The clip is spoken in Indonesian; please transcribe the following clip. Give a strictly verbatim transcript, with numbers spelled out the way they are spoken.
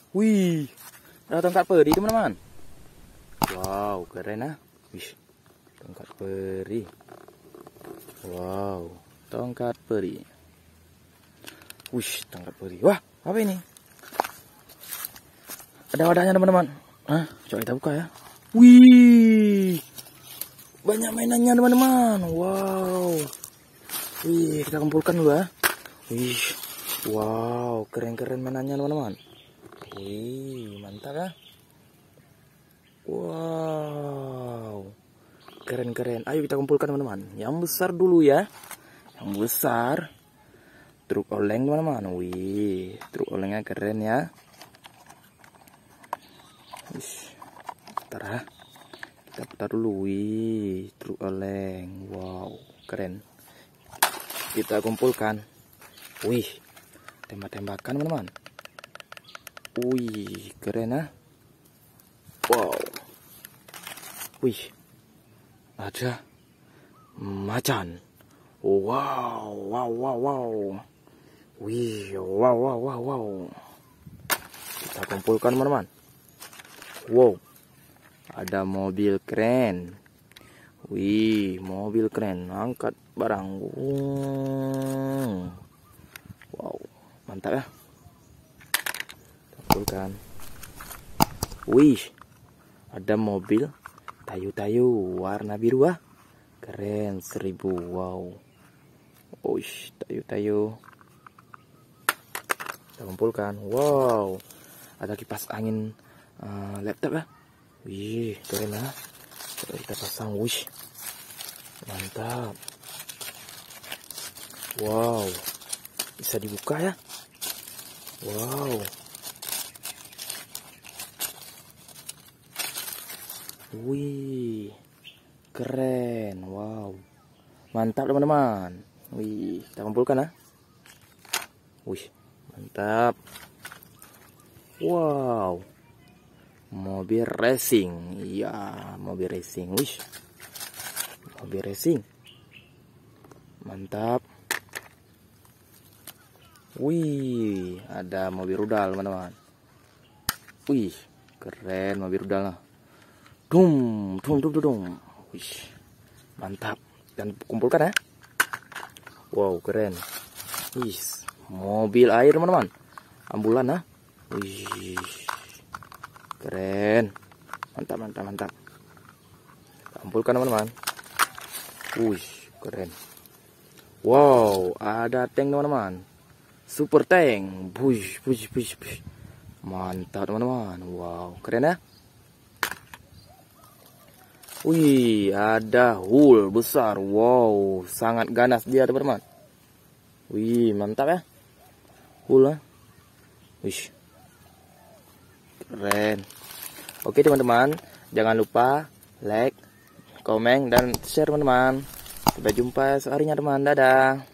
Wih, ada tongkat peri teman-teman. Wow, keren ah. Wih, tongkat peri. Wow, tongkat peri. Wih, tongkat peri. Wah, apa ini? Ada wadahnya teman-teman. Hah, coba kita buka ya. Wih, banyak mainannya teman-teman. Wow. Wih, kita kumpulkan dulu ya. Wih, wow, keren-keren mainannya teman-teman. Wih, mantap ya. Wow, keren-keren. Ayo kita kumpulkan teman-teman. Yang besar dulu ya. Yang besar. Truk oleng teman-teman. Wih, truk olengnya keren ya. Wih, bentar ya. Kita putar dulu. Wih, truk oleng. Wow, keren. Kita kumpulkan. Wih, tembak-tembakan teman-teman. Wih, keren ah. Wow. Wih, ada macan. Wow, wow, wow, wow. Wih, wow, wow, wow, wow. Kita kumpulkan teman-teman. Wow, ada mobil keren. Wih, mobil keren, angkat barang. Wow, mantap ya. Kumpulkan. Wih, ada mobil tayu-tayu warna biru ah. Keren, seribu. Wow. Wih, tayu-tayu. Kita kumpulkan. Wow, ada kipas angin uh, laptop ya. Wih, keren ah. Coba kita pasang. Wih, mantap. Wow, bisa dibuka ya. Wow. Wih, keren. Wow, mantap teman-teman. Wih, kita kumpulkan ya. Wih, mantap. Wow, mobil racing. Iya, mobil racing. Wih, mobil racing. Mantap. Wih, ada mobil rudal teman-teman. Wih, keren mobil rudal lah. Dum, dum, dum, dum, dum. Wih, mantap. Dan kumpulkan ya. Wow, keren. Wih, mobil air teman-teman. Ambulan ya. Wih, keren. Mantap, mantap, mantap. Kumpulkan teman-teman. Wih, keren. Wow, ada tank teman-teman. Super tank. Wih, wih, wih, wih. Mantap teman-teman. Wow, keren ya. Wih, ada hul besar. Wow, sangat ganas dia teman-teman. Wih, mantap ya. Hul ya. Wih, keren. Oke teman-teman, jangan lupa like, komen, dan share teman-teman. Sampai jumpa seharinya teman. Dadah.